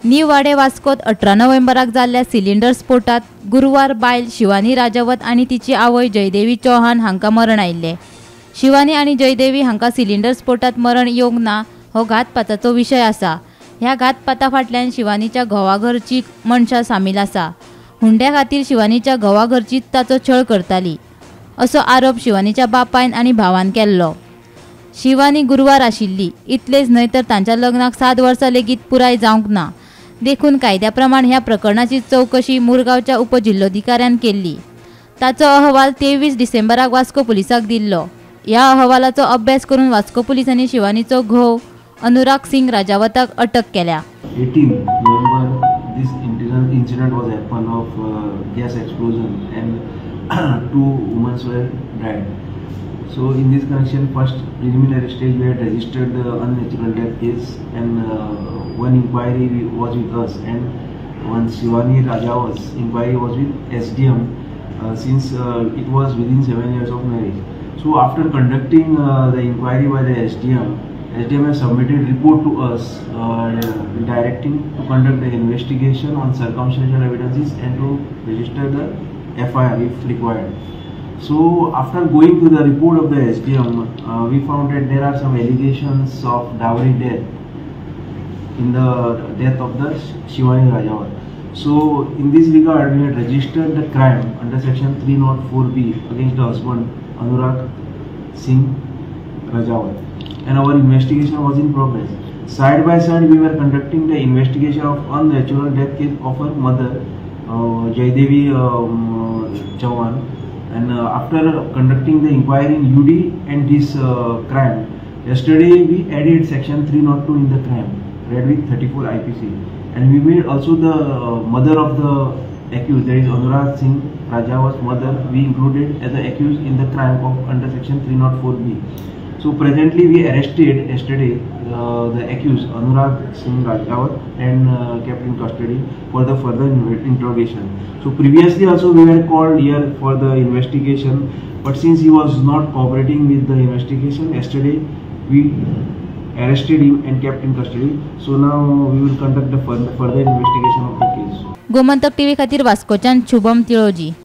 New वाडे वास्कोत 18 नोव्हेंबराक जाल्ल्या सिलिंडर स्फोटात गुरुवार बायल शिवानी राजावत आणि तिची आवय जयदेवी चौहान हांकां मरण आयिल्लें। शिवानी आणि जयदेवी हांकां सिलिंडर स्फोटात मरण येवंक ना हो घातपाताचो विशय आसा। ह्या घातपाता फाटल्यान शिवानीच्या घोवा घरची मनशां सामील आसा। हुंड्या खातीर शिवानीच्या घोवा घरची ताचो छळ करताली असो आरोप शिवानीच्या बापायन आणि भावान केल्लो। शिवानी गुरुवार आशिल्ली, इतलेच न्हय तर तांच्या लग्नाक 7 वर्सां लेगीत पुराय जावंक ना। देखून कायद्या प्रमाण ह्या प्रकरणाची चौकशी मुरगांवच्या उपजिल्लोधिकाऱ्यान केल्ली। ताचो अहवाल 23 डिसेंबराक वास्को पुलिसाक दिल्लो। ह्या अहवालाचो अभ्यास करून वास्को पुलिसांनी शिवानीचो घोव अनुराग सिंग राजावताक अटक केल्या। 18 November, this incident was happened of gas explosion and 2 women were died. So in this connection, first preliminary stage we had registered the unnatural death case, and one inquiry was with us, and one Shivani Rajawat's inquiry was with SDM, since it was within 7 years of marriage. So after conducting the inquiry by the SDM has submitted report to us directing to conduct the investigation on circumstantial evidences and to register the FIR if required. So after going through the report of the SDM, we found that there are some allegations of dowry death in the death of the Shivani Rajawat. So in this regard, we had registered the crime under section 304B against the husband Anurag Singh Rajawat, and our investigation was in progress. Side by side, we were conducting the investigation of unnatural death case of her mother, Jaydevi Chauhan, and after conducting the inquiry in UD and this crime, yesterday we added section 302 in the crime, read with 34 IPC, and we made also the mother of the accused, that is Anurag Singh Rajawat's mother, we included as the accused in the crime of under section 304B. So presently we arrested yesterday the accused Anurag Singh Rajawat and kept in custody for the further interrogation. So previously also we were called here for the investigation, but since he was not cooperating with the investigation, yesterday we arrested him and kept in custody. So now we will conduct the further investigation of the case. Gomantak TV खातीर वास्कोच्यान शुभम तिळोजी।